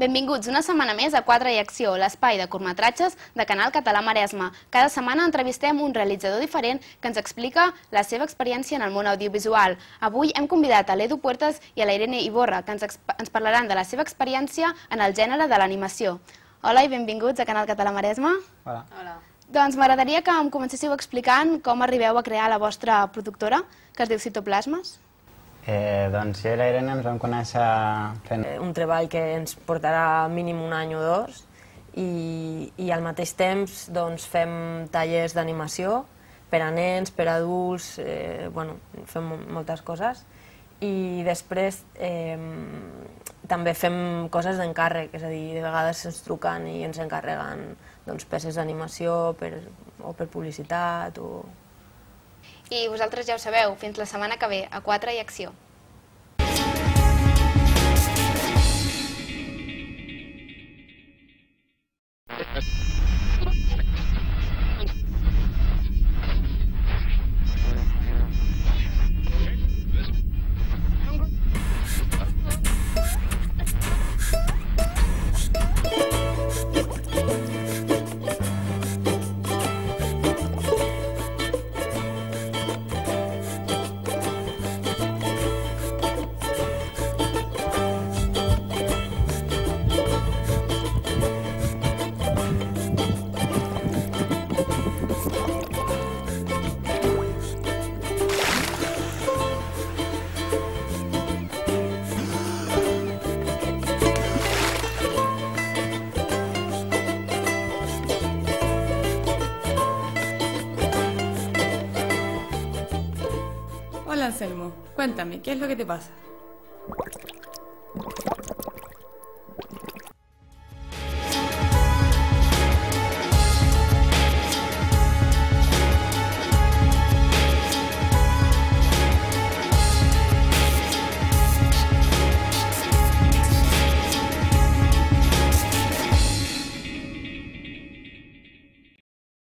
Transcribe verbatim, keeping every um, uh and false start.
Benvinguts una setmana més a Quatre i Acció, l'espai de curtmetratges de Canal Català Maresme. Cada setmana entrevistem un realitzador diferent que ens explica la seva experiència en el món audiovisual. Avui hem convidat a l'Edu Puertas i a la Irene Iborra, que ens, ens parlaran de la seva experiència en el gènere de l'animació. Hola i benvinguts a Canal Català Maresme. Hola. Hola. Doncs m'agradaria que em comencéssiu explicant com arribeu a crear la vostra productora, que es diu Citoplasmes. Eh, doncs jo i la Irene ens vam conèixer fent... Un treball que ens portarà mínim un any o dos i, i al mateix temps doncs, fem tallers d'animació per a nens, per a adults, eh, bueno, fem moltes coses i després eh, també fem coses d'encàrrec, és a dir, de vegades ens truquen i ens encarreguen doncs, peces d'animació per, o per publicitat o... I vosaltres ja ho sabeu, fins la setmana que ve, a Quatre i Acció. Hola Anselmo, cuéntame, ¿qué es lo que te pasa?